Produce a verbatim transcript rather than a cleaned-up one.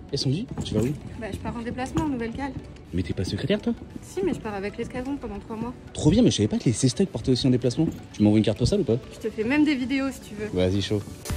Et Sandy, tu vas où? Bah je pars en déplacement en Nouvelle-Galles. Mais t'es pas secrétaire toi? Si, mais je pars avec l'escadron pendant trois mois. Trop bien, mais je savais pas que les C-Stock partaient aussi en déplacement. Tu m'envoies une carte postale ou pas? Je te fais même des vidéos si tu veux. Vas-y, chaud.